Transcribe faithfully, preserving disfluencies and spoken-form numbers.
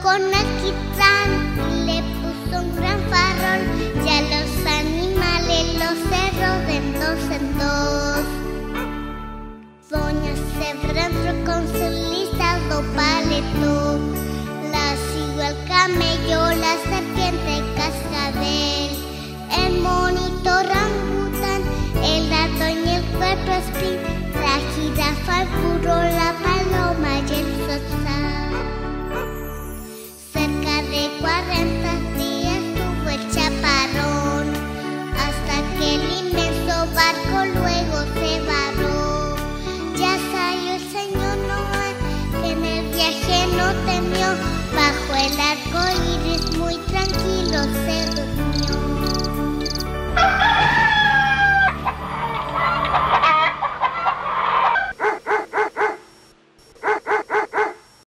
con alquitrán y le puso un gran farol, y a los animales los cerró de dos en dos. Doña Zebra entró con su listado paleto, la siguió al camello, la serpiente cascabel, el monito orangután, el ratón y el cuerpo espín, la jirafa, el burro, la paloma y el zorzal. Cerca de cuarenta días tuvo el chaparrón, hasta que el inmenso barco luego se varó. Ya salió el señor Noé, que en el viaje no temió, bajo el arco iris muy tranquilo se durmió.